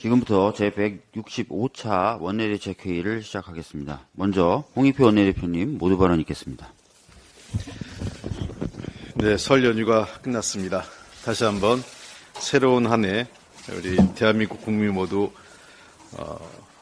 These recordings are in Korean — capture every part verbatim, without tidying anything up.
지금부터 제백육십오 차 원내대책회의를 시작하겠습니다. 먼저 홍익표 원내대표님 모두 발언 있겠습니다. 네, 설 연휴가 끝났습니다. 다시 한번 새로운 한 해 우리 대한민국 국민 모두 어,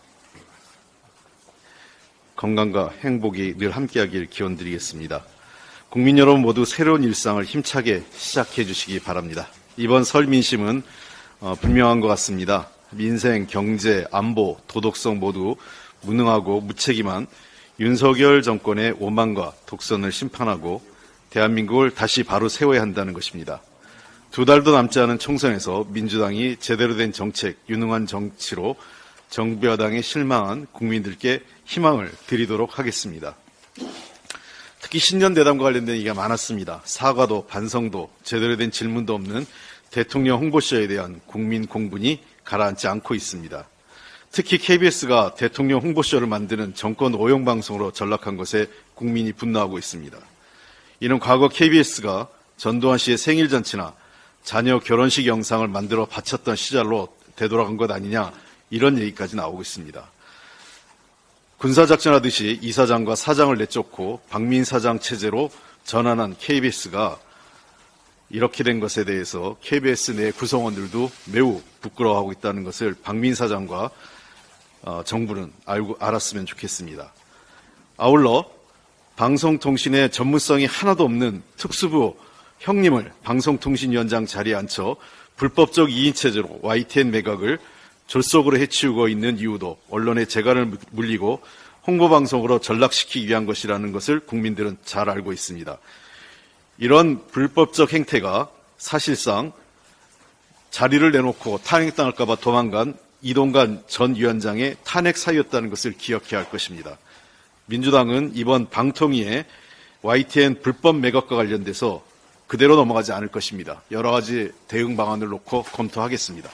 건강과 행복이 늘 함께하길 기원드리겠습니다. 국민 여러분 모두 새로운 일상을 힘차게 시작해 주시기 바랍니다. 이번 설 민심은 어, 분명한 것 같습니다. 민생, 경제, 안보, 도덕성 모두 무능하고 무책임한 윤석열 정권의 오만과 독선을 심판하고 대한민국을 다시 바로 세워야 한다는 것입니다. 두 달도 남지 않은 총선에서 민주당이 제대로 된 정책, 유능한 정치로 정부 여당에 실망한 국민들께 희망을 드리도록 하겠습니다. 특히 신년 대담과 관련된 얘기가 많았습니다. 사과도 반성도 제대로 된 질문도 없는 대통령 홍보쇼에 대한 국민 공분이 가라앉지 않고 있습니다. 특히 케이비에스가 대통령 홍보쇼를 만드는 정권 오용 방송으로 전락한 것에 국민이 분노하고 있습니다. 이는 과거 케이비에스가 전두환 씨의 생일 잔치나 자녀 결혼식 영상을 만들어 바쳤던 시절로 되돌아간 것 아니냐, 이런 얘기까지 나오고 있습니다. 군사작전하듯이 이사장과 사장을 내쫓고 박민사장 체제로 전환한 케이비에스가 이렇게 된 것에 대해서 케이비에스 내 구성원들도 매우 부끄러워하고 있다는 것을 박민사장과 어, 정부는 알고 알았으면 좋겠습니다. 아울러 방송통신의 전문성이 하나도 없는 특수부 형님을 방송통신위원장 자리에 앉혀 불법적 이인 체제로 와이티엔 매각을 졸속으로 해치우고 있는 이유도 언론의 재간을 물리고 홍보방송으로 전락시키기 위한 것이라는 것을 국민들은 잘 알고 있습니다. 이런 불법적 행태가 사실상 자리를 내놓고 탄핵당할까 봐 도망간 이동관 전 위원장의 탄핵 사유였다는 것을 기억해야 할 것입니다. 민주당은 이번 방통위의 와이티엔 불법 매각과 관련돼서 그대로 넘어가지 않을 것입니다. 여러 가지 대응 방안을 놓고 검토하겠습니다.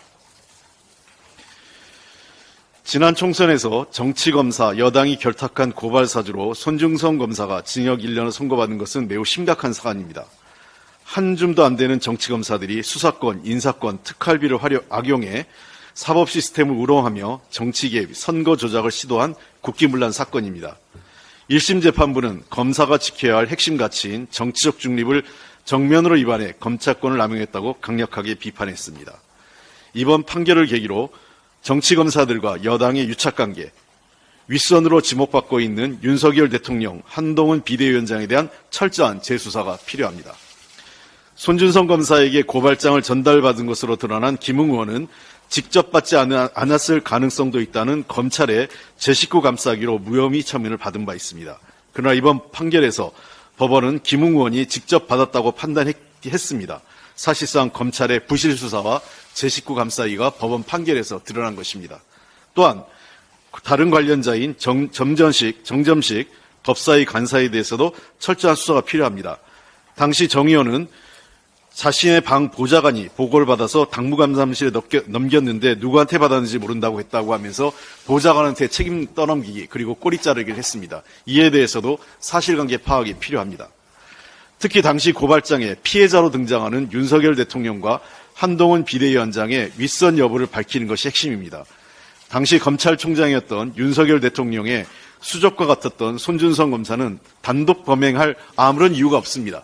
지난 총선에서 정치검사 여당이 결탁한 고발 사주로 손중성 검사가 징역 일 년을 선고받은 것은 매우 심각한 사안입니다. 한 줌도 안 되는 정치검사들이 수사권, 인사권, 특활비를 활용, 악용해 사법 시스템을 우롱하며 정치 개입, 선거 조작을 시도한 국기문란 사건입니다. 일 심 재판부는 검사가 지켜야 할 핵심 가치인 정치적 중립을 정면으로 위반해 검찰권을 남용했다고 강력하게 비판했습니다. 이번 판결을 계기로 정치검사들과 여당의 유착관계, 윗선으로 지목받고 있는 윤석열 대통령, 한동훈 비대위원장에 대한 철저한 재수사가 필요합니다. 손준성 검사에게 고발장을 전달받은 것으로 드러난 김웅 의원은 직접 받지 않았을 가능성도 있다는 검찰의 제 식구 감싸기로 무혐의 처분을 받은 바 있습니다. 그러나 이번 판결에서 법원은 김웅 의원이 직접 받았다고 판단했습니다. 사실상 검찰의 부실 수사와 제 식구 감싸기가 법원 판결에서 드러난 것입니다. 또한 다른 관련자인 정, 점전식, 정점식 법사위 간사에 대해서도 철저한 수사가 필요합니다. 당시 정 의원은 자신의 방 보좌관이 보고를 받아서 당무감사실에 넘겼는데 누구한테 받았는지 모른다고 했다고 하면서 보좌관한테 책임 떠넘기기, 그리고 꼬리 자르기를 했습니다. 이에 대해서도 사실관계 파악이 필요합니다. 특히 당시 고발장에 피해자로 등장하는 윤석열 대통령과 한동훈 비대위원장의 윗선 여부를 밝히는 것이 핵심입니다. 당시 검찰총장이었던 윤석열 대통령의 수족과 같았던 손준성 검사는 단독 범행할 아무런 이유가 없습니다.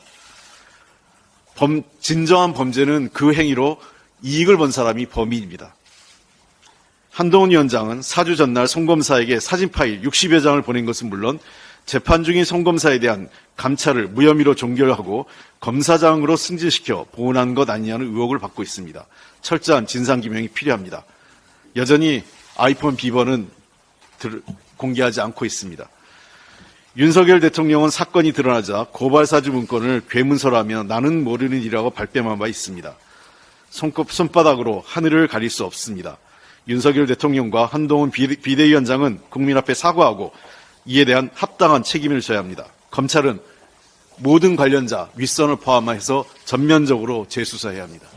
범, 진정한 범죄는 그 행위로 이익을 본 사람이 범인입니다. 한동훈 위원장은 사주 전날 송 검사에게 사진 파일 육십여 장을 보낸 것은 물론 재판 중인 송 검사에 대한 감찰을 무혐의로 종결하고 검사장으로 승진시켜 보훈한 것 아니냐는 의혹을 받고 있습니다. 철저한 진상규명이 필요합니다. 여전히 아이폰 비번은 공개하지 않고 있습니다. 윤석열 대통령은 사건이 드러나자 고발사주 문건을 괴문서라며 나는 모르는 일이라고 발뺌한 바 있습니다. 손톱, 손바닥으로 하늘을 가릴 수 없습니다. 윤석열 대통령과 한동훈 비대위원장은 국민 앞에 사과하고 이에 대한 합당한 책임을 져야 합니다. 검찰은 모든 관련자, 윗선을 포함해서 전면적으로 재수사해야 합니다.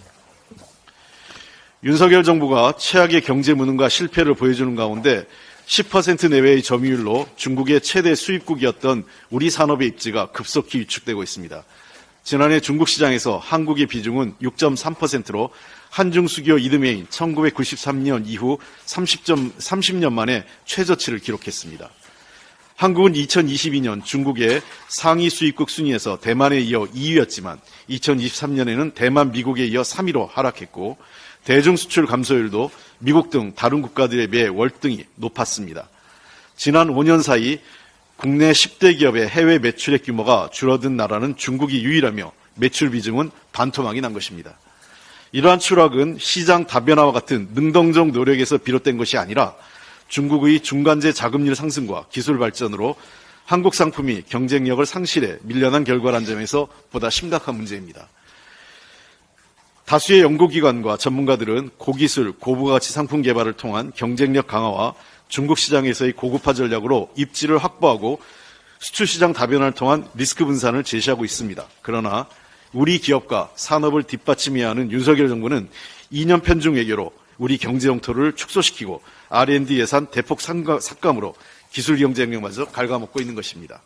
윤석열 정부가 최악의 경제 무능과 실패를 보여주는 가운데 십 퍼센트 내외의 점유율로 중국의 최대 수입국이었던 우리 산업의 입지가 급속히 위축되고 있습니다. 지난해 중국 시장에서 한국의 비중은 육 점 삼 퍼센트로 한중수교 이듬해인 천구백구십삼 년 이후 삼십 년 만에 최저치를 기록했습니다. 한국은 이천이십이 년 중국의 상위 수입국 순위에서 대만에 이어 이 위였지만 이천이십삼 년에는 대만, 미국에 이어 삼 위로 하락했고 대중수출 감소율도 미국 등 다른 국가들에 비해 월등히 높았습니다. 지난 오 년 사이 국내 십 대 기업의 해외 매출액 규모가 줄어든 나라는 중국이 유일하며 매출 비중은 반토막이 난 것입니다. 이러한 추락은 시장 다변화와 같은 능동적 노력에서 비롯된 것이 아니라 중국의 중간재 자금률 상승과 기술 발전으로 한국 상품이 경쟁력을 상실해 밀려난 결과란 점에서 보다 심각한 문제입니다. 다수의 연구기관과 전문가들은 고기술, 고부가치 상품 개발을 통한 경쟁력 강화와 중국 시장에서의 고급화 전략으로 입지를 확보하고 수출 시장 다변화를 통한 리스크 분산을 제시하고 있습니다. 그러나 우리 기업과 산업을 뒷받침해야 하는 윤석열 정부는 이 년 편중 외교로 우리 경제 영토를 축소시키고 알 앤 디 예산 대폭 삭감으로 기술 경쟁력마저 갉아먹고 있는 것입니다.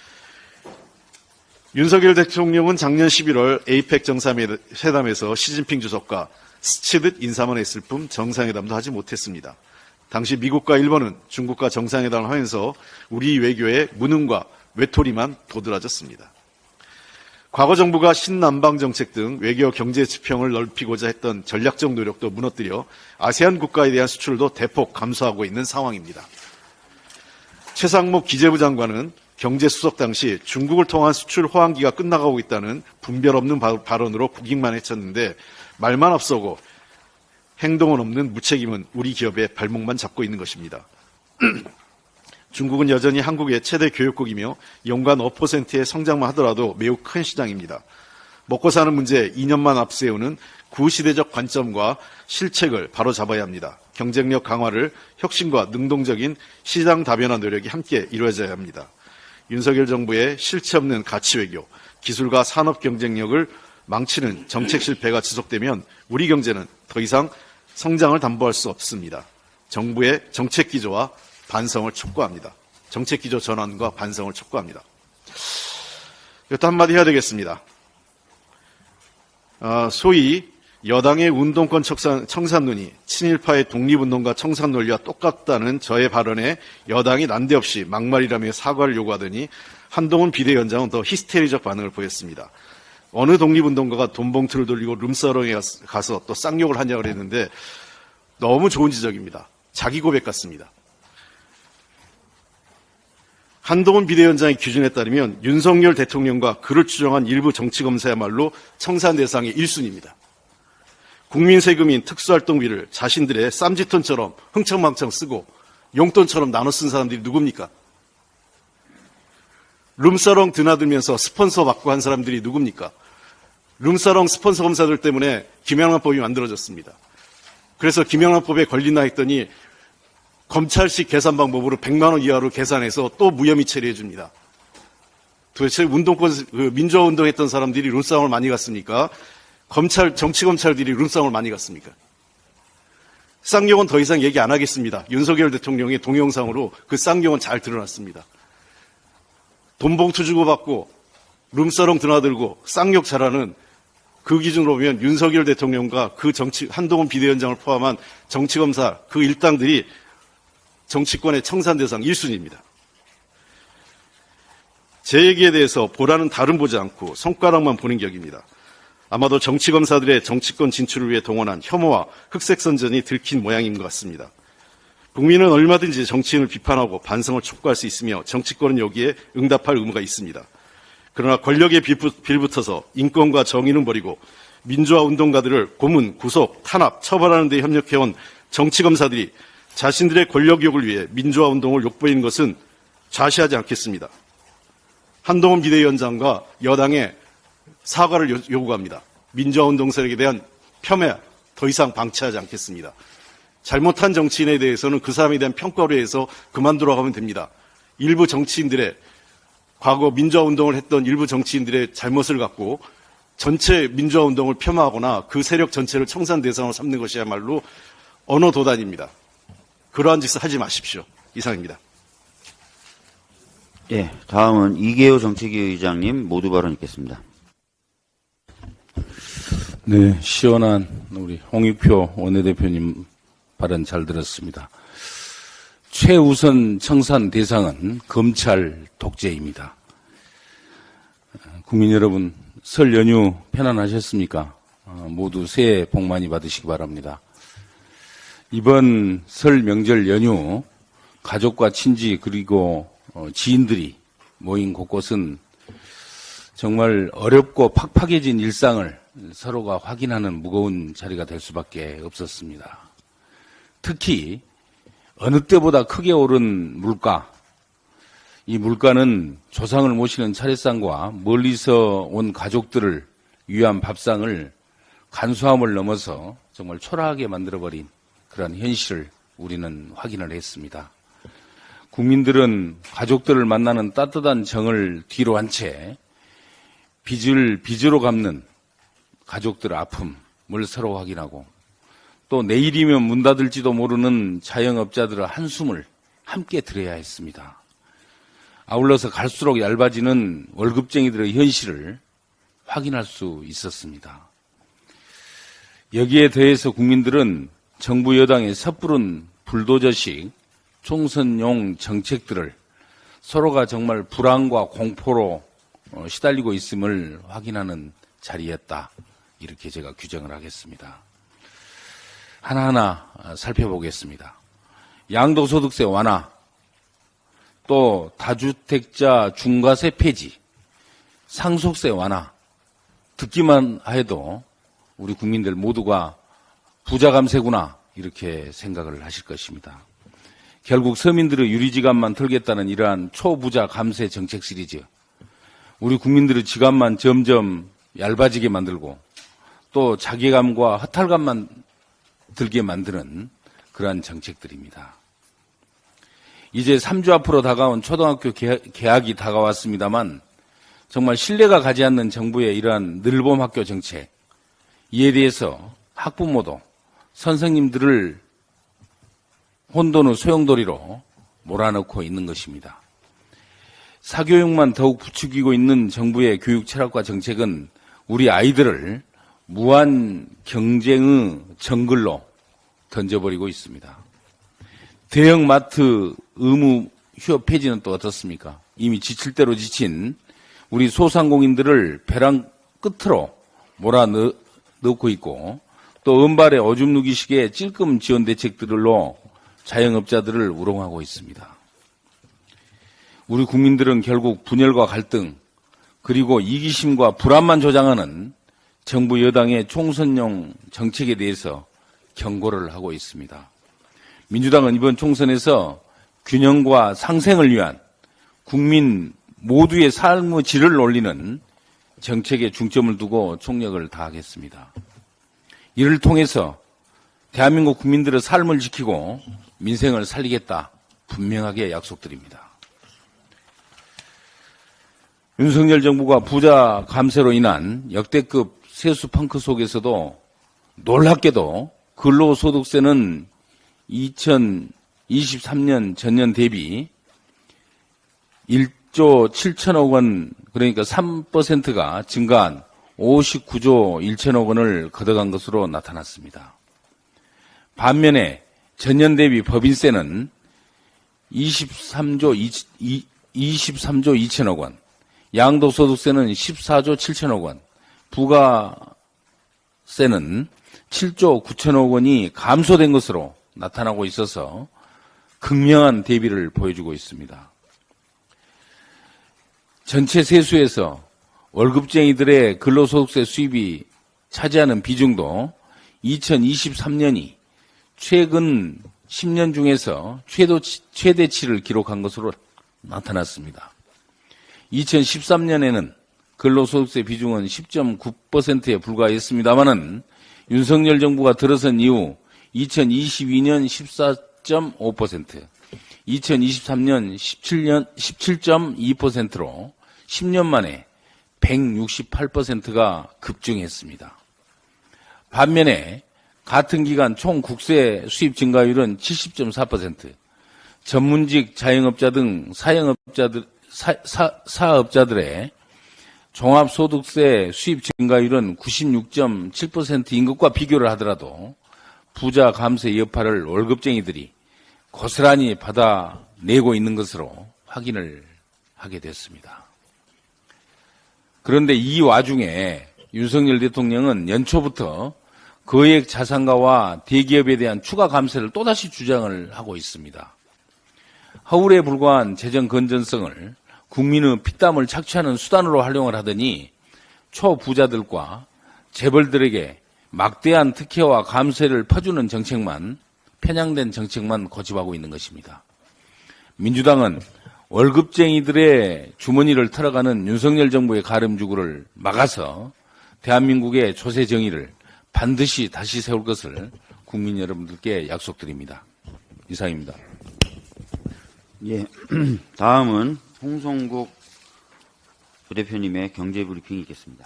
윤석열 대통령은 작년 십일월 에이펙 정상회담에서 시진핑 주석과 스치듯 인사만 했을 뿐 정상회담도 하지 못했습니다. 당시 미국과 일본은 중국과 정상회담을 하면서 우리 외교의 무능과 외톨이만 도드라졌습니다. 과거 정부가 신남방 정책 등 외교 경제 지평을 넓히고자 했던 전략적 노력도 무너뜨려 아세안 국가에 대한 수출도 대폭 감소하고 있는 상황입니다. 최상목 기재부 장관은 경제수석 당시 중국을 통한 수출 호황기가 끝나가고 있다는 분별 없는 발언으로 국익만 해쳤는데 말만 앞서고 행동은 없는 무책임은 우리 기업의 발목만 잡고 있는 것입니다. 중국은 여전히 한국의 최대 교육국이며 연간 오 퍼센트의 성장만 하더라도 매우 큰 시장입니다. 먹고 사는 문제에 이 년만 앞세우는 구시대적 관점과 실책을 바로잡아야 합니다. 경쟁력 강화를 혁신과 능동적인 시장 다변화 노력이 함께 이루어져야 합니다. 윤석열 정부의 실체 없는 가치 외교, 기술과 산업 경쟁력을 망치는 정책 실패가 지속되면 우리 경제는 더 이상 성장을 담보할 수 없습니다. 정부의 정책 기조와 반성을 촉구합니다. 정책 기조 전환과 반성을 촉구합니다. 이것도 한마디 해야 되겠습니다. 어, 소위 여당의 운동권 청산, 청산론이 친일파의 독립운동가 청산 논리와 똑같다는 저의 발언에 여당이 난데없이 막말이라며 사과를 요구하더니 한동훈 비대위원장은 더 히스테리적 반응을 보였습니다. 어느 독립운동가가 돈봉투를 돌리고 룸사롱에 가서 또 쌍욕을 하냐고 그랬는데 너무 좋은 지적입니다. 자기 고백 같습니다. 한동훈 비대위원장의 기준에 따르면 윤석열 대통령과 그를 추종한 일부 정치검사야말로 청산 대상의 일 순위입니다. 국민 세금인 특수활동비를 자신들의 쌈짓돈처럼 흥청망청 쓰고 용돈처럼 나눠 쓴 사람들이 누굽니까? 룸사롱 드나들면서 스폰서 받고 한 사람들이 누굽니까? 룸사롱 스폰서 검사들 때문에 김영란법이 만들어졌습니다. 그래서 김영란법에 걸리나 했더니 검찰식 계산 방법으로 백만 원 이하로 계산해서 또 무혐의 처리해 줍니다. 도대체 운동권, 그 민주화 운동했던 사람들이 룸싸움을 많이 갔습니까? 검찰, 정치검찰들이 룸싸움을 많이 갔습니까? 쌍욕은 더 이상 얘기 안 하겠습니다. 윤석열 대통령의 동영상으로 그 쌍욕은 잘 드러났습니다. 돈봉투 주고받고 룸사롱 드나들고 쌍욕 잘하는 그 기준으로 보면 윤석열 대통령과 그 정치, 한동훈 비대위원장을 포함한 정치검사 그 일당들이 정치권의 청산 대상 일 순위입니다. 제 얘기에 대해서 보라는 다름 보지 않고 손가락만 보는 격입니다. 아마도 정치검사들의 정치권 진출을 위해 동원한 혐오와 흑색선전이 들킨 모양인 것 같습니다. 국민은 얼마든지 정치인을 비판하고 반성을 촉구할 수 있으며 정치권은 여기에 응답할 의무가 있습니다. 그러나 권력에 빌붙어서 인권과 정의는 버리고 민주화 운동가들을 고문, 구속, 탄압, 처벌하는 데 협력해온 정치검사들이 자신들의 권력욕을 위해 민주화 운동을 욕보이는 것은 좌시하지 않겠습니다. 한동훈 비대위원장과 여당의 사과를 요구합니다. 민주화 운동 세력에 대한 폄훼 더 이상 방치하지 않겠습니다. 잘못한 정치인에 대해서는 그 사람에 대한 평가로 해서 그만두라고 하면 됩니다. 일부 정치인들의 과거 민주화 운동을 했던 일부 정치인들의 잘못을 갖고 전체 민주화 운동을 폄하하거나 그 세력 전체를 청산 대상으로 삼는 것이야말로 언어 도단입니다. 그러한 짓을 하지 마십시오. 이상입니다. 예, 다음은 이계호 정책위 의장님 모두 발언 있겠습니다. 네, 시원한 우리 홍익표 원내대표님 발언 잘 들었습니다. 최우선 청산 대상은 검찰 독재입니다. 국민 여러분, 설 연휴 편안하셨습니까? 어, 모두 새해 복 많이 받으시기 바랍니다. 이번 설 명절 연휴 가족과 친지 그리고 어, 지인들이 모인 곳곳은 정말 어렵고 팍팍해진 일상을 서로가 확인하는 무거운 자리가 될 수밖에 없었습니다. 특히 어느 때보다 크게 오른 물가, 이 물가는 조상을 모시는 차례상과 멀리서 온 가족들을 위한 밥상을 간소함을 넘어서 정말 초라하게 만들어버린 그런 현실을 우리는 확인을 했습니다. 국민들은 가족들을 만나는 따뜻한 정을 뒤로 한 채 빚을 빚으로 갚는 가족들의 아픔을 서로 확인하고 또 내일이면 문 닫을지도 모르는 자영업자들의 한숨을 함께 들어야 했습니다. 아울러서 갈수록 얇아지는 월급쟁이들의 현실을 확인할 수 있었습니다. 여기에 대해서 국민들은 정부 여당의 섣부른 불도저식 총선용 정책들을 서로가 정말 불안과 공포로 시달리고 있음을 확인하는 자리였다. 이렇게 제가 규정을 하겠습니다. 하나하나 살펴보겠습니다. 양도소득세 완화, 또 다주택자 중과세 폐지, 상속세 완화, 듣기만 해도 우리 국민들 모두가 부자 감세구나 이렇게 생각을 하실 것입니다. 결국 서민들의 유리지갑만 털겠다는 이러한 초부자 감세 정책 시리즈, 우리 국민들의 지갑만 점점 얇아지게 만들고 또 자괴감과 허탈감만 들게 만드는 그러한 정책들입니다. 이제 삼 주 앞으로 다가온 초등학교 개학이 다가왔습니다만 정말 신뢰가 가지 않는 정부의 이러한 늘봄 학교 정책, 이에 대해서 학부모도 선생님들을 혼돈의 소용돌이로 몰아넣고 있는 것입니다. 사교육만 더욱 부추기고 있는 정부의 교육 철학과 정책은 우리 아이들을 무한 경쟁의 정글로 던져버리고 있습니다. 대형 마트 의무 휴업 폐지는 또 어떻습니까? 이미 지칠 대로 지친 우리 소상공인들을 벼랑 끝으로 몰아넣고 있고 또 은발의 오줌 누기식의 찔끔 지원 대책들로 자영업자들을 우롱하고 있습니다. 우리 국민들은 결국 분열과 갈등 그리고 이기심과 불안만 조장하는 정부 여당의 총선용 정책에 대해서 경고를 하고 있습니다. 민주당은 이번 총선에서 균형과 상생을 위한 국민 모두의 삶의 질을 올리는 정책에 중점을 두고 총력을 다하겠습니다. 이를 통해서 대한민국 국민들의 삶을 지키고 민생을 살리겠다 분명하게 약속드립니다. 윤석열 정부가 부자 감세로 인한 역대급 세수 펑크 속에서도 놀랍게도 근로소득세는 이천이십삼 년 전년 대비 일조 칠천억 원, 그러니까 삼 퍼센트가 증가한 오십구조 일천억 원을 걷어간 것으로 나타났습니다. 반면에 전년 대비 법인세는 이십삼조 이천억 원, 양도소득세는 십사조 칠천억 원, 부가세는 칠조 구천억 원이 감소된 것으로 나타나고 있어서 극명한 대비를 보여주고 있습니다. 전체 세수에서 월급쟁이들의 근로소득세 수입이 차지하는 비중도 이천이십삼 년이 최근 십 년 중에서 최도, 최대치를 기록한 것으로 나타났습니다. 이천십삼 년에는 근로소득세 비중은 십 점 구 퍼센트에 불과했습니다마는 윤석열 정부가 들어선 이후 이천이십이 년 십사 점 오 퍼센트, 이천이십삼 년 십칠 점 이 퍼센트로 십 년 만에 백육십팔 퍼센트가 급증했습니다. 반면에 같은 기간 총 국세 수입 증가율은 칠십 점 사 퍼센트, 전문직 자영업자 등 사영업자들, 사, 사, 사업자들의 종합소득세 수입 증가율은 구십육 점 칠 퍼센트인 것과 비교를 하더라도 부자 감세의 여파를 월급쟁이들이 고스란히 받아내고 있는 것으로 확인을 하게 됐습니다. 그런데 이 와중에 윤석열 대통령은 연초부터 거액 자산가와 대기업에 대한 추가 감세를 또다시 주장을 하고 있습니다. 허울에 불과한 재정 건전성을 국민의 피땀을 착취하는 수단으로 활용을 하더니 초부자들과 재벌들에게 막대한 특혜와 감세를 퍼주는 정책만, 편향된 정책만 고집하고 있는 것입니다. 민주당은 월급쟁이들의 주머니를 털어가는 윤석열 정부의 가름주구를 막아서 대한민국의 조세 정의를 반드시 다시 세울 것을 국민 여러분들께 약속드립니다. 이상입니다. 예. 다음은 홍성국 부대표님의 경제브리핑이 있겠습니다.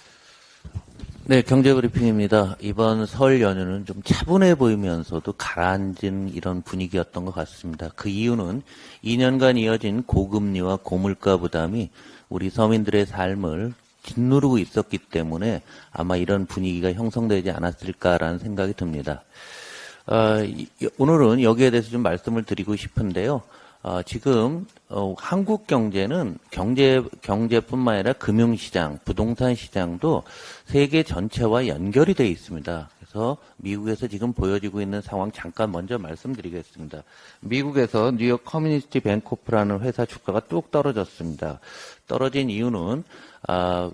네, 경제브리핑입니다. 이번 설 연휴는 좀 차분해 보이면서도 가라앉은 이런 분위기였던 것 같습니다. 그 이유는 이 년간 이어진 고금리와 고물가 부담이 우리 서민들의 삶을 짓누르고 있었기 때문에 아마 이런 분위기가 형성되지 않았을까라는 생각이 듭니다. 어, 이, 오늘은 여기에 대해서 좀 말씀을 드리고 싶은데요. 어, 지금 어, 한국 경제는 경제 경제뿐만 아니라 금융시장, 부동산 시장도 세계 전체와 연결이 되어 있습니다. 그래서 미국에서 지금 보여지고 있는 상황 잠깐 먼저 말씀드리겠습니다. 미국에서 뉴욕 커뮤니티 뱅코프라는 회사 주가가 뚝 떨어졌습니다. 떨어진 이유는 아,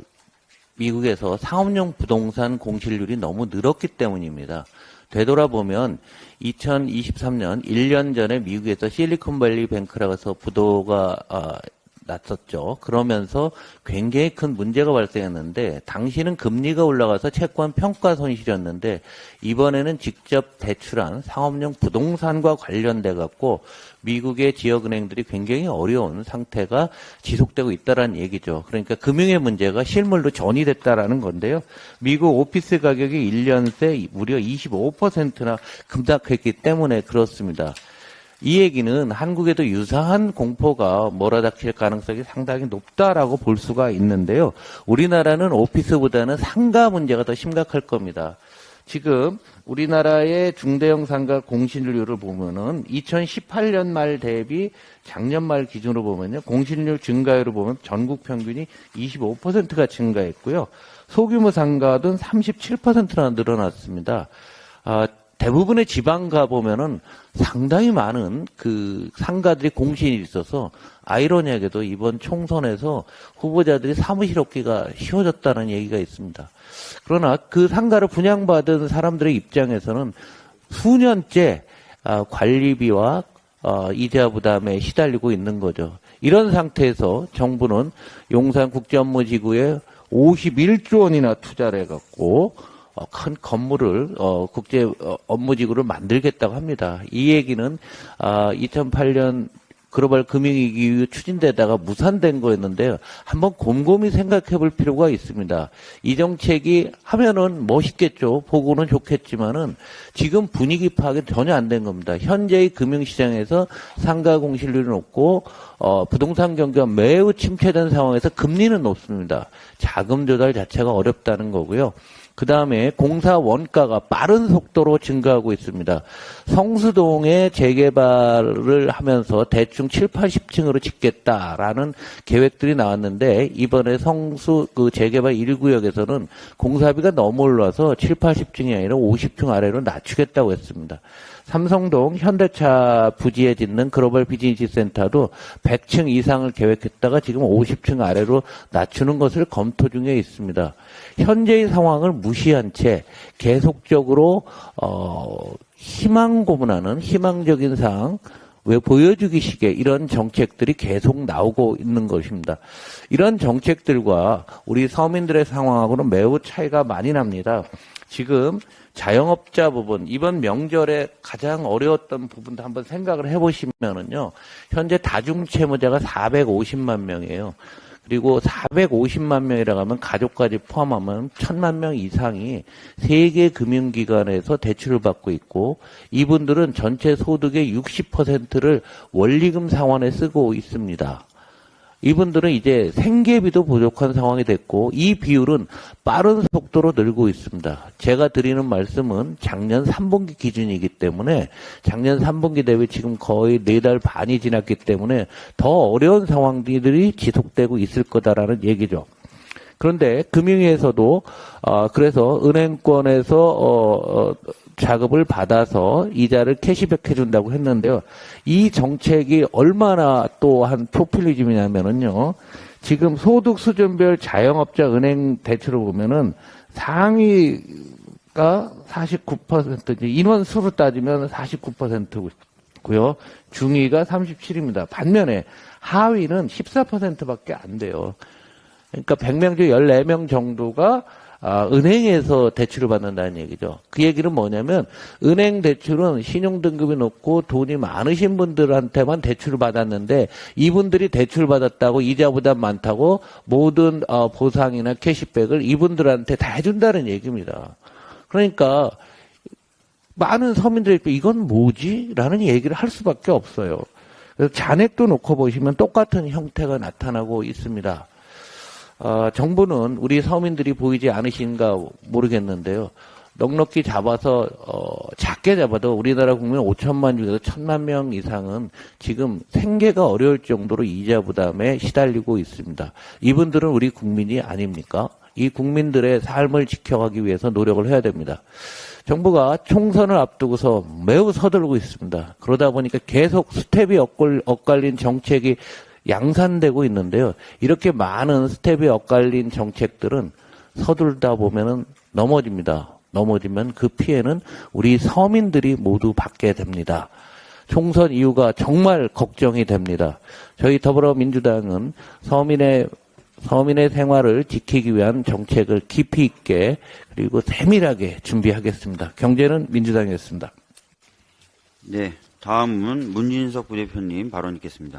미국에서 상업용 부동산 공실률이 너무 늘었기 때문입니다. 되돌아보면 이천이십삼 년 일 년 전에 미국에서 실리콘밸리 뱅크라고 해서 부도가 어, 났었죠. 그러면서 굉장히 큰 문제가 발생했는데 당시는 금리가 올라가서 채권 평가 손실이었는데 이번에는 직접 대출한 상업용 부동산과 관련돼 갖고 미국의 지역은행들이 굉장히 어려운 상태가 지속되고 있다는 얘기죠. 그러니까 금융의 문제가 실물로 전이됐다라는 건데요. 미국 오피스 가격이 일 년 새 무려 이십오 퍼센트나 급락했기 때문에 그렇습니다. 이 얘기는 한국에도 유사한 공포가 몰아닥칠 가능성이 상당히 높다라고 볼 수가 있는데요. 우리나라는 오피스보다는 상가 문제가 더 심각할 겁니다. 지금 우리나라의 중대형 상가 공실률을 보면은 이천십팔 년 말 대비 작년 말 기준으로 보면요. 공실률 증가율을 보면 전국 평균이 이십오 퍼센트가 증가했고요. 소규모 상가도 삼십칠 퍼센트나 늘어났습니다. 아, 대부분의 지방 가보면은 상당히 많은 그 상가들이 공실이 있어서 아이러니하게도 이번 총선에서 후보자들이 사무실 얻기가 쉬워졌다는 얘기가 있습니다. 그러나 그 상가를 분양받은 사람들의 입장에서는 수년째 관리비와 이자 부담에 시달리고 있는 거죠. 이런 상태에서 정부는 용산국제업무지구에 오십일조 원이나 투자를 해갖고 어, 큰 건물을 어, 국제 어, 업무지구를 만들겠다고 합니다. 이 얘기는 아, 이천팔 년 글로벌 금융위기 이후 추진되다가 무산된 거였는데요. 한번 곰곰이 생각해 볼 필요가 있습니다. 이 정책이 하면은 멋있겠죠. 보고는 좋겠지만은 지금 분위기 파악이 전혀 안 된 겁니다. 현재의 금융시장에서 상가 공실률이 높고 어, 부동산 경기가 매우 침체된 상황에서 금리는 높습니다. 자금 조달 자체가 어렵다는 거고요. 그 다음에 공사 원가가 빠른 속도로 증가하고 있습니다. 성수동에 재개발을 하면서 대충 칠, 팔십 층으로 짓겠다라는 계획들이 나왔는데 이번에 성수 그 재개발 일 구역에서는 공사비가 너무 올라서 칠, 팔십 층이 아니라 오십 층 아래로 낮추겠다고 했습니다. 삼성동 현대차 부지에 짓는 글로벌 비즈니스 센터도 백 층 이상을 계획했다가 지금 오십 층 아래로 낮추는 것을 검토 중에 있습니다. 현재의 상황을 무시한 채 계속적으로 어, 희망 고문하는 희망적인 상황, 왜 보여주기식의 이런 정책들이 계속 나오고 있는 것입니다. 이런 정책들과 우리 서민들의 상황하고는 매우 차이가 많이 납니다. 지금 자영업자 부분, 이번 명절에 가장 어려웠던 부분도 한번 생각을 해보시면은요, 현재 다중채무자가 사백오십만 명이에요. 그리고 사백오십만 명이라고 하면 가족까지 포함하면 천만 명 이상이 세계 금융기관에서 대출을 받고 있고, 이분들은 전체 소득의 육십 퍼센트를 원리금 상환에 쓰고 있습니다. 이분들은 이제 생계비도 부족한 상황이 됐고 이 비율은 빠른 속도로 늘고 있습니다. 제가 드리는 말씀은 작년 삼 분기 기준이기 때문에 작년 삼 분기 대비 지금 거의 네 달 반이 지났기 때문에 더 어려운 상황들이 지속되고 있을 거다라는 얘기죠. 그런데 금융위에서도 어, 그래서 은행권에서 어, 어, 자금을 받아서 이자를 캐시백 해준다고 했는데요. 이 정책이 얼마나 또한 포퓰리즘이냐면은요. 지금 소득 수준별 자영업자 은행 대출을 보면은 상위가 사십구 퍼센트, 인원 수로 따지면 사십구 퍼센트고요. 중위가 삼십칠입니다. 반면에 하위는 십사 퍼센트밖에 안 돼요. 그러니까 백 명 중 열네 명 정도가 아, 은행에서 대출을 받는다는 얘기죠. 그 얘기는 뭐냐면 은행 대출은 신용등급이 높고 돈이 많으신 분들한테만 대출을 받았는데 이분들이 대출 받았다고 이자보다 많다고 모든 어, 보상이나 캐시백을 이분들한테 다 해준다는 얘기입니다. 그러니까 많은 서민들이 이건 뭐지? 라는 얘기를 할 수밖에 없어요. 그래서 잔액도 놓고 보시면 똑같은 형태가 나타나고 있습니다. 어, 정부는 우리 서민들이 보이지 않으신가 모르겠는데요. 넉넉히 잡아서 어, 작게 잡아도 우리나라 국민 오천만 중에서 천만 명 이상은 지금 생계가 어려울 정도로 이자 부담에 시달리고 있습니다. 이분들은 우리 국민이 아닙니까? 이 국민들의 삶을 지켜가기 위해서 노력을 해야 됩니다. 정부가 총선을 앞두고서 매우 서두르고 있습니다. 그러다 보니까 계속 스텝이 엇갈린 정책이 양산되고 있는데요. 이렇게 많은 스텝이 엇갈린 정책들은 서둘다 보면은 넘어집니다. 넘어지면 그 피해는 우리 서민들이 모두 받게 됩니다. 총선 이후가 정말 걱정이 됩니다. 저희 더불어민주당은 서민의 서민의 생활을 지키기 위한 정책을 깊이 있게 그리고 세밀하게 준비하겠습니다. 경제는 민주당이었습니다. 네, 다음은 문진석 부대표님 발언 있겠습니다.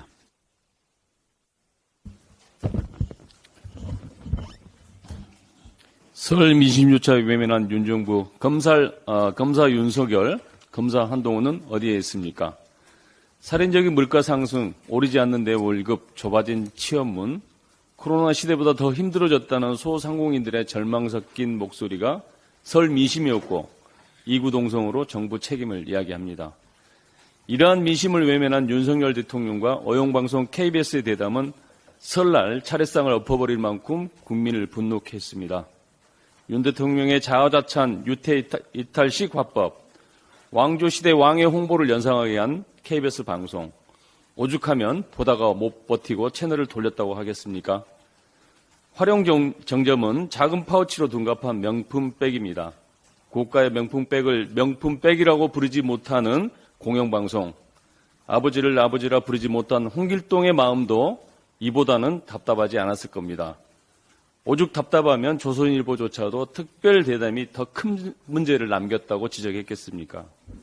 설 민심조차에 외면한 윤정부, 검사, 어, 검사 윤석열, 검사 한동훈은 어디에 있습니까? 살인적인 물가 상승, 오르지 않는 내 월급, 좁아진 취업문, 코로나 시대보다 더 힘들어졌다는 소상공인들의 절망 섞인 목소리가 설 민심이었고 이구동성으로 정부 책임을 이야기합니다. 이러한 민심을 외면한 윤석열 대통령과 어용방송 케이비에스의 대담은 설날 차례상을 엎어버릴 만큼 국민을 분노케 했습니다. 윤 대통령의 자화자찬 유태 이탈식 화법, 왕조시대 왕의 홍보를 연상하게 한 케이비에스 방송, 오죽하면 보다가 못 버티고 채널을 돌렸다고 하겠습니까? 활용 정점은 작은 파우치로 둔갑한 명품백입니다. 고가의 명품백을 명품백이라고 부르지 못하는 공영방송, 아버지를 아버지라 부르지 못한 홍길동의 마음도 이보다는 답답하지 않았을 겁니다. 오죽 답답하면 조선일보조차도 특별 대담이 더 큰 문제를 남겼다고 지적했겠습니까?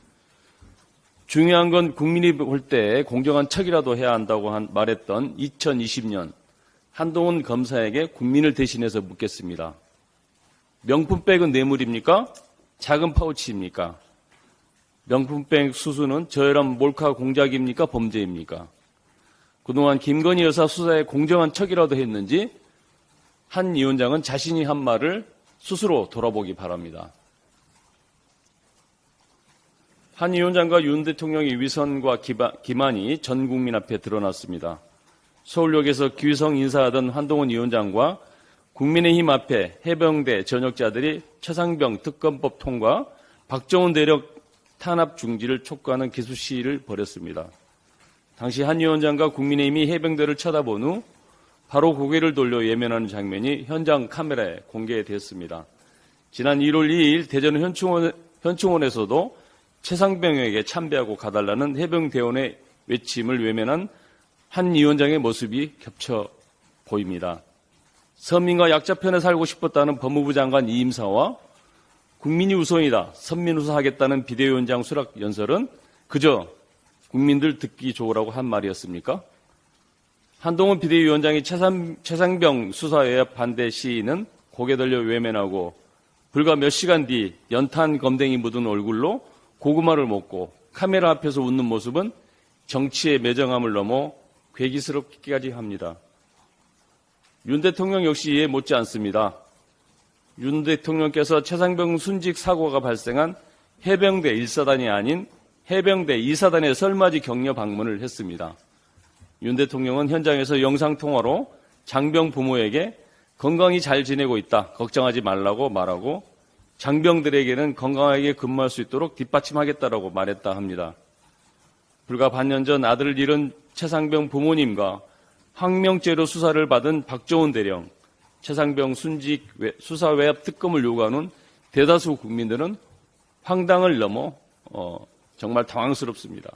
중요한 건 국민이 볼 때 공정한 척이라도 해야 한다고 한, 말했던 이천이십 년 한동훈 검사에게 국민을 대신해서 묻겠습니다. 명품백은 뇌물입니까? 작은 파우치입니까? 명품백 수수는 저열한 몰카 공작입니까? 범죄입니까? 그동안 김건희 여사 수사에 공정한 척이라도 했는지 한 위원장은 자신이 한 말을 스스로 돌아보기 바랍니다. 한 위원장과 윤 대통령의 위선과 기만이 전 국민 앞에 드러났습니다. 서울역에서 귀성 인사하던 한동훈 위원장과 국민의힘 앞에 해병대 전역자들이 최상병 특검법 통과, 박정훈 대령 탄압 중지를 촉구하는 기수 시위를 벌였습니다. 당시 한 위원장과 국민의힘이 해병대를 쳐다본 후 바로 고개를 돌려 외면하는 장면이 현장 카메라에 공개됐습니다. 지난 일월 이일 대전 현충원, 현충원에서도 최상병에게 참배하고 가달라는 해병대원의 외침을 외면한 한 위원장의 모습이 겹쳐 보입니다. 서민과 약자 편에 살고 싶었다는 법무부 장관 이임사와 국민이 우선이다, 선민우사하겠다는 비대위원장 수락 연설은 그저 국민들 듣기 좋으라고 한 말이었습니까? 한동훈 비대위원장이 최상, 최상병 수사에 반대 시위는 고개 들려 외면하고 불과 몇 시간 뒤 연탄 검댕이 묻은 얼굴로 고구마를 먹고 카메라 앞에서 웃는 모습은 정치의 매정함을 넘어 괴기스럽기까지 합니다. 윤 대통령 역시 이에 못지 않습니다. 윤 대통령께서 최상병 순직 사고가 발생한 해병대 일 사단이 아닌 해병대 이 사단의 설맞이 격려 방문을 했습니다. 윤 대통령은 현장에서 영상통화로 장병 부모에게 건강히 잘 지내고 있다, 걱정하지 말라고 말하고 장병들에게는 건강하게 근무할 수 있도록 뒷받침하겠다라고 말했다 합니다. 불과 반년 전 아들을 잃은 최상병 부모님과 항명죄로 수사를 받은 박정훈 대령, 최상병 순직 수사 외압 특검을 요구하는 대다수 국민들은 황당을 넘어 어, 정말 당황스럽습니다.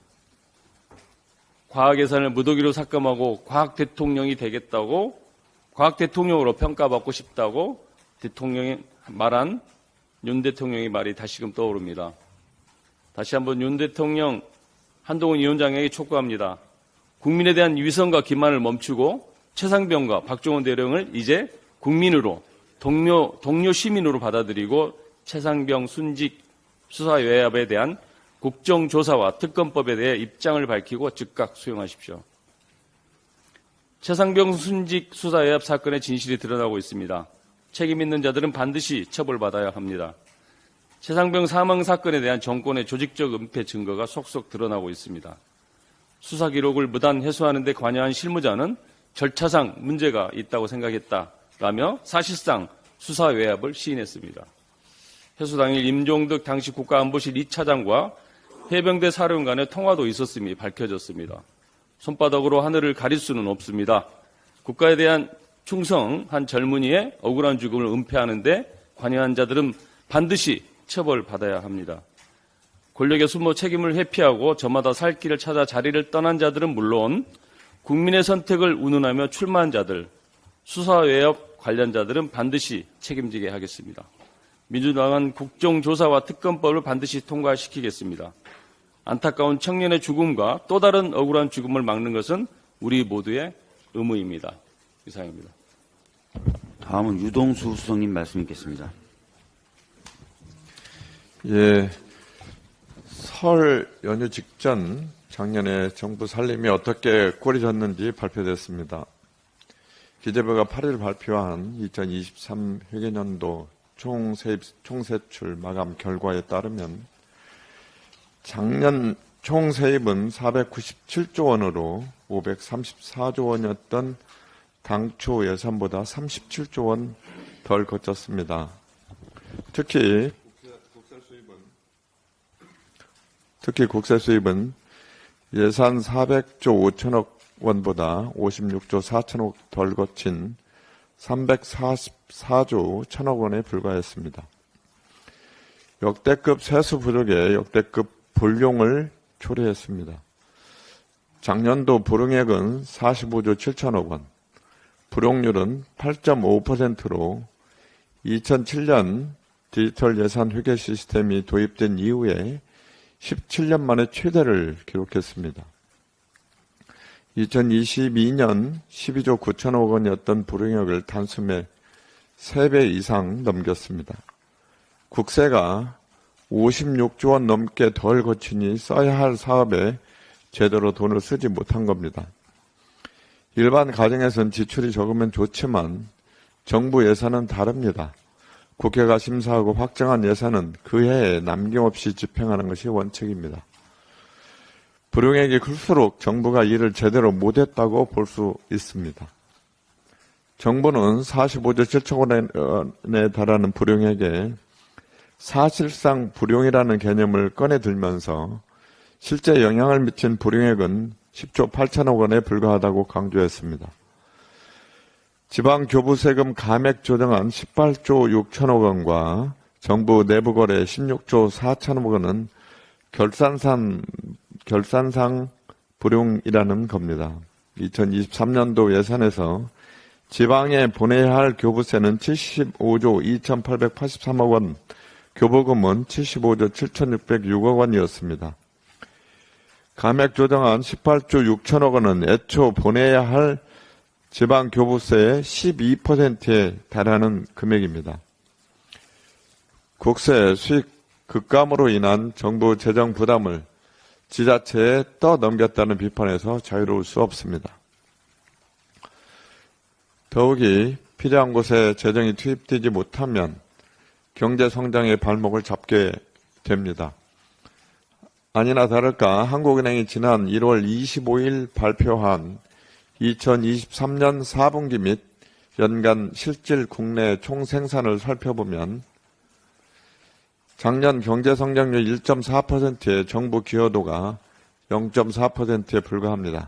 과학 예산을 무더기로 삭감하고 과학 대통령이 되겠다고, 과학 대통령으로 평가받고 싶다고 대통령이 말한 윤 대통령의 말이 다시금 떠오릅니다. 다시 한번 윤 대통령, 한동훈 위원장에게 촉구합니다. 국민에 대한 위선과 기만을 멈추고 최상병과 박정훈 대령을 이제 국민으로, 동료, 동료 시민으로 받아들이고 최상병 순직 수사 외압에 대한 국정조사와 특검법에 대해 입장을 밝히고 즉각 수용하십시오. 최상병 순직 수사 외압 사건의 진실이 드러나고 있습니다. 책임 있는 자들은 반드시 처벌받아야 합니다. 최상병 사망 사건에 대한 정권의 조직적 은폐 증거가 속속 드러나고 있습니다. 수사 기록을 무단 해소하는 데 관여한 실무자는 절차상 문제가 있다고 생각했다라며 사실상 수사 외압을 시인했습니다. 해소 당일 임종득 당시 국가안보실 이 차장과 해병대 사령 간의 통화도 있었음이 밝혀졌습니다. 손바닥으로 하늘을 가릴 수는 없습니다. 국가에 대한 충성한 젊은이의 억울한 죽음을 은폐하는 데 관여한 자들은 반드시 처벌받아야 합니다. 권력의 숨모 책임을 회피하고 저마다 살 길을 찾아 자리를 떠난 자들은 물론 국민의 선택을 운운하며 출마한 자들, 수사 외압 관련자들은 반드시 책임지게 하겠습니다. 민주당은 국정조사와 특검법을 반드시 통과시키겠습니다. 안타까운 청년의 죽음과 또 다른 억울한 죽음을 막는 것은 우리 모두의 의무입니다. 이상입니다. 다음은 유동수 수석님 말씀 있겠습니다. 예, 설 연휴 직전 작년에 정부 살림이 어떻게 꼴이 졌는지 발표됐습니다. 기재부가 팔 일 발표한 이천이십삼 회계년도 총세입, 총세출 마감 결과에 따르면 작년 총세입은 사백구십칠조 원으로 오백삼십사조 원이었던 당초 예산보다 삼십칠조 원 덜 거쳤습니다. 특히 특히 국세 수입은 예산 사백조 오천억 원보다 오십육조 사천억 덜 거친 삼백사십사조 천억 원에 불과했습니다. 역대급 세수 부족에 역대급 불용을 초래했습니다. 작년도 불용액은 사십오조 칠천억 원, 불용률은 팔 점 오 퍼센트로 이천칠 년 디지털 예산 회계 시스템이 도입된 이후에 십칠 년 만에 최대를 기록했습니다. 이천이십이 년 십이조 구천억 원이었던 불용액을 단숨에 세 배 이상 넘겼습니다. 국세가 오십육조 원 넘게 덜 거치니 써야 할 사업에 제대로 돈을 쓰지 못한 겁니다. 일반 가정에선 지출이 적으면 좋지만 정부 예산은 다릅니다. 국회가 심사하고 확정한 예산은 그 해에 남김없이 집행하는 것이 원칙입니다. 불용액이 클수록 정부가 일을 제대로 못했다고 볼 수 있습니다. 정부는 사십오조 칠천억 원에 달하는 불용액에 사실상 불용이라는 개념을 꺼내 들면서 실제 영향을 미친 불용액은 십조 팔천억 원에 불과하다고 강조했습니다. 지방교부세금 감액 조정안 십팔조 육천억 원과 정부 내부거래 십육조 사천억 원은 결산상, 결산상 불용이라는 겁니다. 이천이십삼 년도 예산에서 지방에 보내야 할 교부세는 칠십오조 이천팔백팔십삼억 원, 교부금은 칠십오조 칠천육백육억 원이었습니다. 감액 조정안 십팔조 육천억 원은 애초 보내야 할 지방 교부세의 십이 퍼센트에 달하는 금액입니다. 국세 수익 급감으로 인한 정부 재정 부담을 지자체에 떠넘겼다는 비판에서 자유로울 수 없습니다. 더욱이 필요한 곳에 재정이 투입되지 못하면 경제 성장의 발목을 잡게 됩니다. 아니나 다를까 한국은행이 지난 일월 이십오일 발표한 이천이십삼년 사분기 및 연간 실질 국내 총생산을 살펴보면 작년 경제성장률 일 점 사 퍼센트의 정부 기여도가 영 점 사 퍼센트에 불과합니다.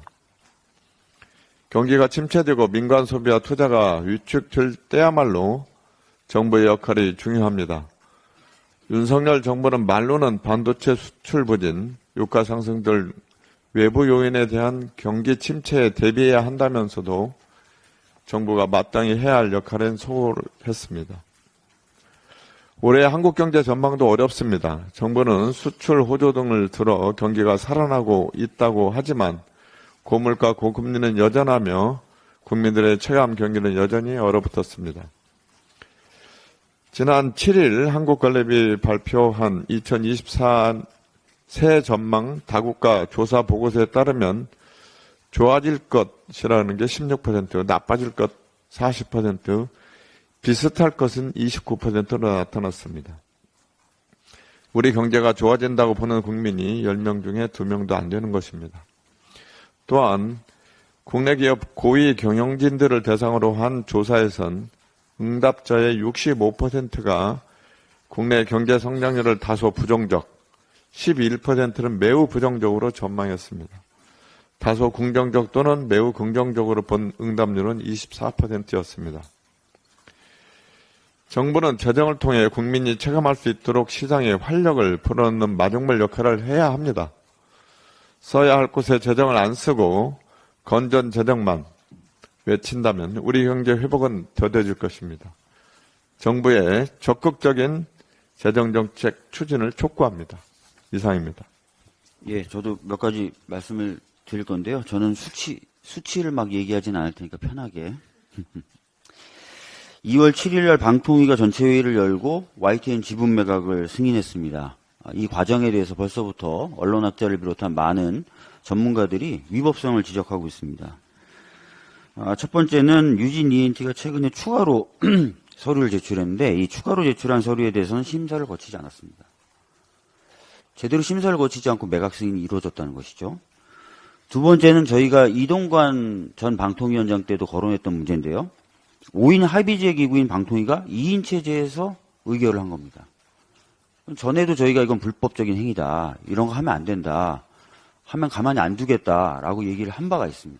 경기가 침체되고 민간 소비와 투자가 위축될 때야말로 정부의 역할이 중요합니다. 윤석열 정부는 말로는 반도체 수출 부진, 유가 상승 등 외부 요인에 대한 경기 침체에 대비해야 한다면서도 정부가 마땅히 해야 할 역할은 소홀했습니다. 올해 한국 경제 전망도 어렵습니다. 정부는 수출 호조 등을 들어 경기가 살아나고 있다고 하지만 고물가 고금리는 여전하며 국민들의 체감 경기는 여전히 얼어붙었습니다. 지난 칠일 한국관리비 발표한 이천이십사 새 전망 다국가 조사 보고서에 따르면 좋아질 것이라는 게 십육 퍼센트, 나빠질 것 사십 퍼센트, 비슷할 것은 이십구 퍼센트로 나타났습니다. 우리 경제가 좋아진다고 보는 국민이 열 명 중에 두 명도 안 되는 것입니다. 또한 국내 기업 고위 경영진들을 대상으로 한 조사에선 응답자의 육십오 퍼센트가 국내 경제 성장률을 다소 부정적, 십일 퍼센트는 매우 부정적으로 전망했습니다. 다소 긍정적 또는 매우 긍정적으로 본 응답률은 이십사 퍼센트였습니다. 정부는 재정을 통해 국민이 체감할 수 있도록 시장에 활력을 불어넣는 마중물 역할을 해야 합니다. 써야 할 곳에 재정을 안 쓰고 건전 재정만 외친다면 우리 경제 회복은 더뎌질 것입니다. 정부의 적극적인 재정정책 추진을 촉구합니다. 이상입니다. 예, 저도 몇 가지 말씀을 드릴 건데요. 저는 수치, 수치를 막 얘기하지는 않을 테니까 편하게. 이월 칠일 날 방통위가 전체회의를 열고 와이티엔 지분 매각을 승인했습니다. 이 과정에 대해서 벌써부터 언론학자를 비롯한 많은 전문가들이 위법성을 지적하고 있습니다. 첫 번째는 유진 이엔티가 최근에 추가로 서류를 제출했는데 이 추가로 제출한 서류에 대해서는 심사를 거치지 않았습니다. 제대로 심사를 거치지 않고 매각 승인이 이루어졌다는 것이죠. 두 번째는 저희가 이동관 전 방통위원장 때도 거론했던 문제인데요. 오 인 합의제 기구인 방통위가 이 인 체제에서 의결을 한 겁니다. 전에도 저희가 이건 불법적인 행위다. 이런 거 하면 안 된다. 하면 가만히 안 두겠다라고 얘기를 한 바가 있습니다.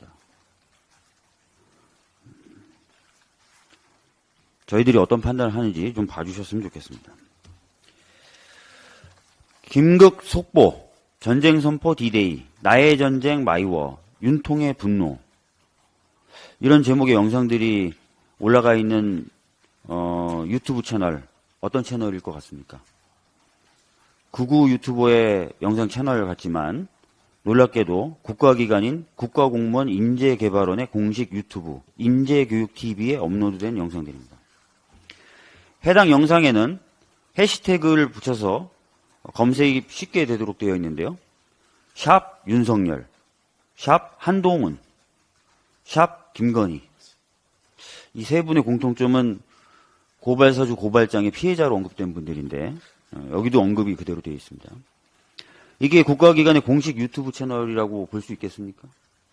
저희들이 어떤 판단을 하는지 좀 봐주셨으면 좋겠습니다. 김극 속보, 전쟁 선포 디데이, 나의 전쟁 마이워, 윤통의 분노 이런 제목의 영상들이 올라가 있는 어, 유튜브 채널 어떤 채널일 것 같습니까? 극우 유튜버의 영상 채널 같지만 놀랍게도 국가기관인 국가공무원 인재개발원의 공식 유튜브 인재교육티비에 업로드된 영상들입니다. 해당 영상에는 해시태그를 붙여서 검색이 쉽게 되도록 되어 있는데요. 샵 윤석열, 샵 한동훈, 샵 김건희 이 세 분의 공통점은 고발사주 고발장의 피해자로 언급된 분들인데 여기도 언급이 그대로 되어 있습니다. 이게 국가기관의 공식 유튜브 채널이라고 볼 수 있겠습니까?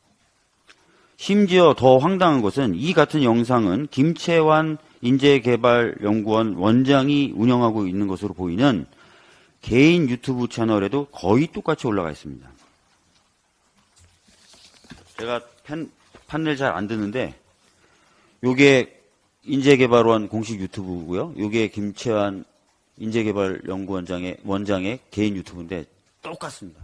심지어 더 황당한 것은 이 같은 영상은 김채환 인재개발연구원 원장이 운영하고 있는 것으로 보이는 개인 유튜브 채널에도 거의 똑같이 올라가 있습니다. 제가 팬, 판넬 잘 안 듣는데 요게 인재개발원 공식 유튜브고요. 요게 김채환 인재개발연구원장의 원장의 개인 유튜브인데 똑같습니다.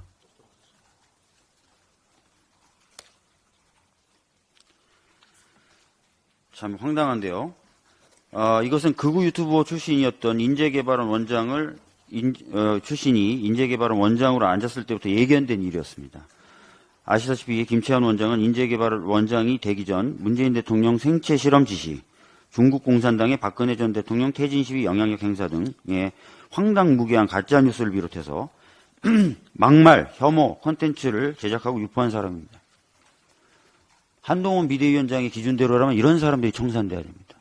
참 황당한데요. 아, 이것은 극우 유튜버 출신이었던 인재개발원 원장을 인, 어, 출신이 인재개발원 원장으로 앉았을 때부터 예견된 일이었습니다. 아시다시피 김채환 원장은 인재개발 원장이 되기 전 문재인 대통령 생체 실험 지시, 중국 공산당의 박근혜 전 대통령 퇴진 시위 영향력 행사 등의 황당무계한 가짜뉴스를 비롯해서 막말, 혐오, 콘텐츠를 제작하고 유포한 사람입니다. 한동훈 비대위원장의 기준대로라면 이런 사람들이 청산돼야 됩니다.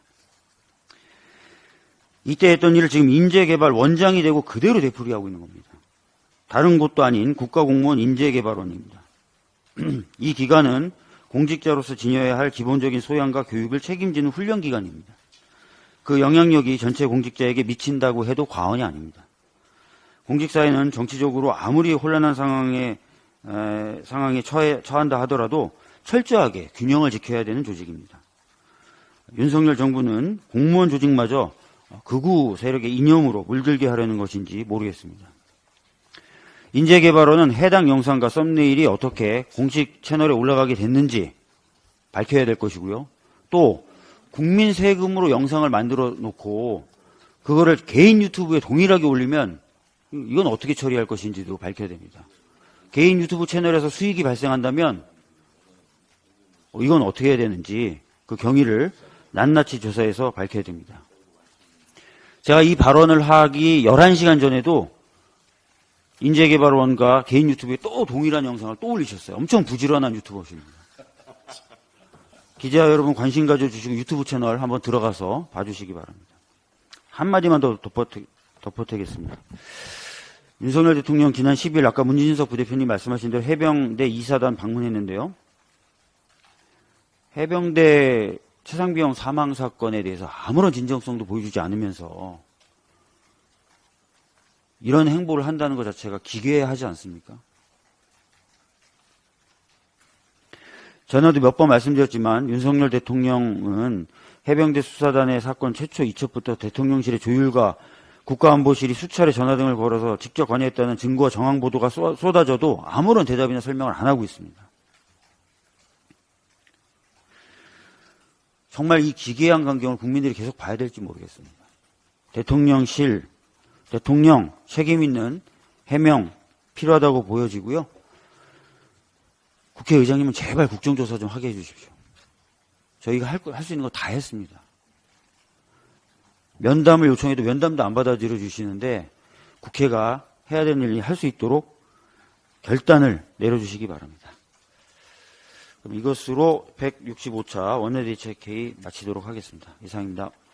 이때 했던 일을 지금 인재개발 원장이 되고 그대로 되풀이하고 있는 겁니다. 다른 곳도 아닌 국가공무원 인재개발원입니다. 이 기관은 공직자로서 지녀야 할 기본적인 소양과 교육을 책임지는 훈련기관입니다. 그 영향력이 전체 공직자에게 미친다고 해도 과언이 아닙니다. 공직사회는 정치적으로 아무리 혼란한 상황에, 에, 상황에 처해, 처한다 하더라도 철저하게 균형을 지켜야 되는 조직입니다. 윤석열 정부는 공무원 조직마저 극우 세력의 이념으로 물들게 하려는 것인지 모르겠습니다. 인재개발원은 해당 영상과 썸네일이 어떻게 공식 채널에 올라가게 됐는지 밝혀야 될 것이고요. 또 국민 세금으로 영상을 만들어 놓고 그거를 개인 유튜브에 동일하게 올리면 이건 어떻게 처리할 것인지도 밝혀야 됩니다. 개인 유튜브 채널에서 수익이 발생한다면 이건 어떻게 해야 되는지 그 경위를 낱낱이 조사해서 밝혀야 됩니다. 제가 이 발언을 하기 열한 시간 전에도 인재개발원과 개인 유튜브에 또 동일한 영상을 또 올리셨어요. 엄청 부지런한 유튜버십니다. 기자 여러분 관심 가져주시고 유튜브 채널 한번 들어가서 봐주시기 바랍니다. 한마디만 더 덧보태, 덧보태겠습니다. 윤석열 대통령 지난 십일 아까 문진석 부대표님 말씀하신 대로 해병대 이 사단 방문했는데요. 해병대 최상병 사망 사건에 대해서 아무런 진정성도 보여주지 않으면서 이런 행보를 한다는 것 자체가 기괴하지 않습니까? 전에도 몇 번 말씀드렸지만 윤석열 대통령은 해병대 수사단의 사건 최초 이첩부터 대통령실의 조율과 국가안보실이 수차례 전화 등을 걸어서 직접 관여했다는 증거와 정황 보도가 쏟아져도 아무런 대답이나 설명을 안 하고 있습니다. 정말 이 기괴한 광경을 국민들이 계속 봐야 될지 모르겠습니다. 대통령실, 대통령 책임 있는 해명 필요하다고 보여지고요. 국회의장님은 제발 국정조사 좀 하게 해주십시오. 저희가 할, 할 수 있는 거 다 했습니다. 면담을 요청해도 면담도 안 받아들여 주시는데 국회가 해야 되는 일을 할 수 있도록 결단을 내려주시기 바랍니다. 그럼 이것으로 백육십오 차 원내대책회의 마치도록 하겠습니다. 이상입니다.